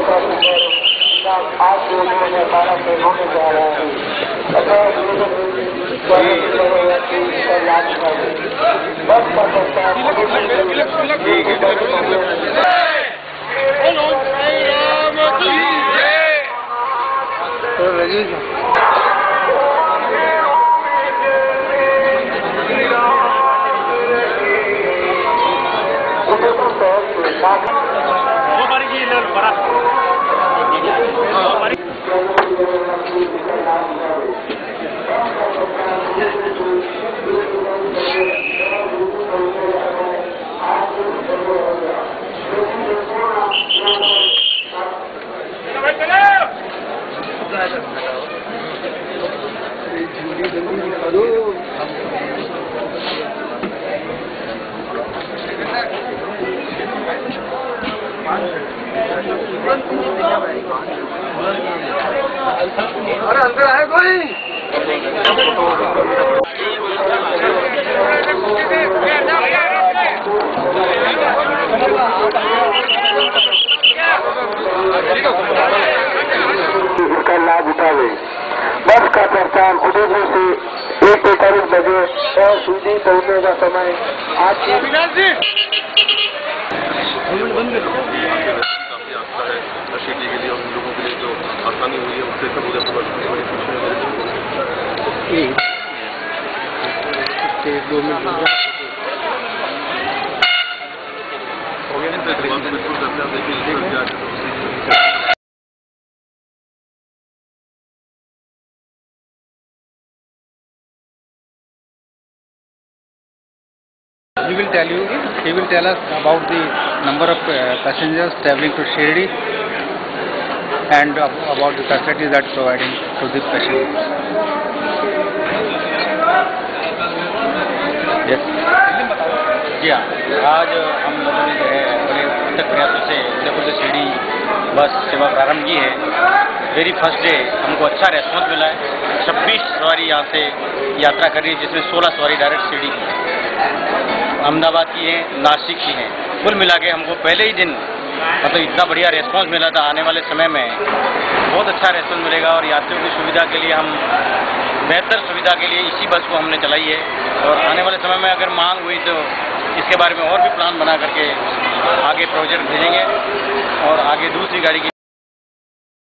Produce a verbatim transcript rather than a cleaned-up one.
आज के दिन में बारह से होने जा रहा है। बस का सकता अरे अंदर आए कोई इसका लाभ उठावे। बस का प्रस्थान उदयपुर से एक पैंतालीस बजे और शिरडी पहुंचने का समय आज के शिरडी के लिए और लोगों के लिए जो आसानी हुई है उससे सब उदयपुर बड़ी खुशी है। दो मिनट हो गया। He will tell you, he will tell us about the number of uh, passengers travelling to Shirdi and uh, about the facilities that providing to the passengers. Yes. जी हाँ, आज हम लोगों ने जो है बड़े अथक प्रयासों से उदयपुर से शिरडी बस सेवा प्रारंभ की है। वेरी फर्स्ट डे हमको अच्छा रेस्पॉन्स मिला है। छब्बीस सवारी यहाँ से यात्रा कर रही है, जिसमें सोलह सवारी डायरेक्ट शिरडी की, अहमदाबाद की हैं, नासिक की हैं। कुल मिला के हमको पहले ही दिन मतलब इतना बढ़िया रेस्पॉन्स मिला था। आने वाले समय में बहुत अच्छा रेस्पॉन्स मिलेगा और यात्रियों की सुविधा के लिए हम बेहतर सुविधा के लिए इसी बस को हमने चलाई है। और आने वाले समय में अगर मांग हुई तो इसके बारे में और भी प्लान बना करके आगे प्रोजेक्ट भेजेंगे और आगे दूसरी गाड़ी की